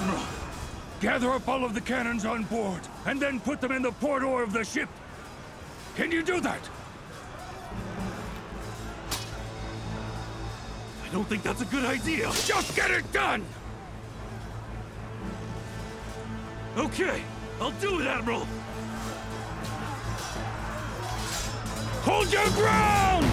Admiral! Gather up all of the cannons on board, and then put them in the port oar of the ship! Can you do that? I don't think that's a good idea. Just get it done! Okay, I'll do it, Admiral! Hold your ground!